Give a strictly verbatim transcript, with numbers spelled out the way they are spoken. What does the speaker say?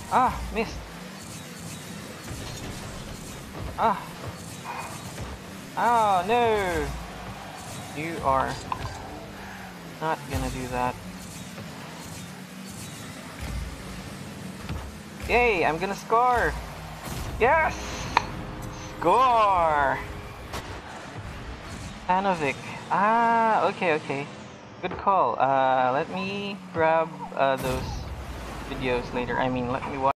Ah, missed. Ah. Oh, no. You are not gonna do that. Yay, I'm gonna score. Yes! Score! Panovic. Ah, okay, okay. Good call. Uh, let me grab uh, those videos later. I mean, let me watch.